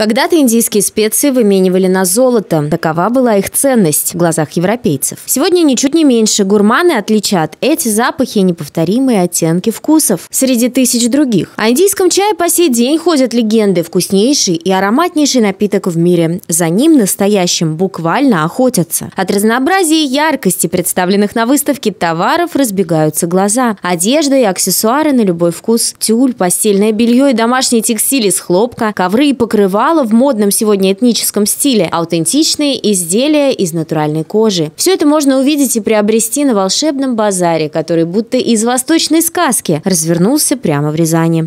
Когда-то индийские специи выменивали на золото. Такова была их ценность в глазах европейцев. Сегодня ничуть не меньше. Гурманы отличат эти запахи и неповторимые оттенки вкусов среди тысяч других. О индийском чае по сей день ходят легенды. Вкуснейший и ароматнейший напиток в мире. За ним настоящим буквально охотятся. От разнообразия и яркости представленных на выставке товаров разбегаются глаза. Одежда и аксессуары на любой вкус. Тюль, постельное белье и домашний текстиль из хлопка, ковры и покрывала в модном сегодня этническом стиле, аутентичные изделия из натуральной кожи. Все это можно увидеть и приобрести на волшебном базаре, который будто из восточной сказки развернулся прямо в Рязани.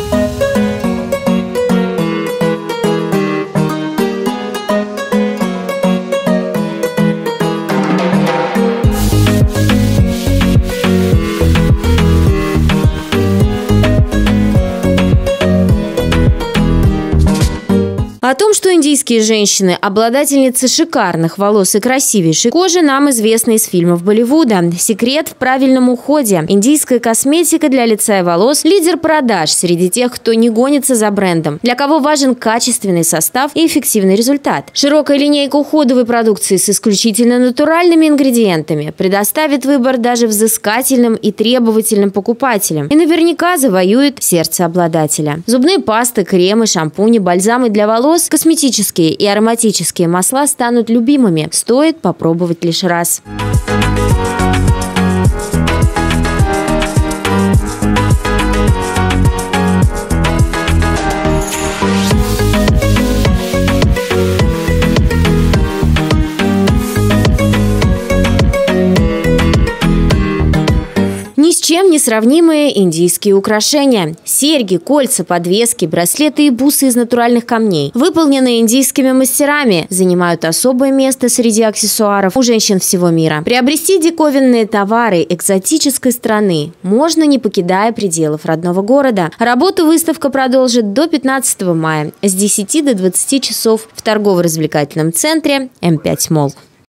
О том, что индийские женщины – обладательницы шикарных волос и красивейшей кожи, нам известно из фильмов Болливуда. Секрет в правильном уходе. Индийская косметика для лица и волос – лидер продаж среди тех, кто не гонится за брендом, для кого важен качественный состав и эффективный результат. Широкая линейка уходовой продукции с исключительно натуральными ингредиентами предоставит выбор даже взыскательным и требовательным покупателям и наверняка завоюет сердце обладателя. Зубные пасты, кремы, шампуни, бальзамы для волос, косметические и ароматические масла станут любимыми. Стоит попробовать лишь раз. Ни с чем не сравнимые индийские украшения. Серьги, кольца, подвески, браслеты и бусы из натуральных камней, выполненные индийскими мастерами, занимают особое место среди аксессуаров у женщин всего мира. Приобрести диковинные товары экзотической страны можно, не покидая пределов родного города. Работу выставка продолжит до 15 мая с 10 до 20 часов в торгово-развлекательном центре М5 Молл.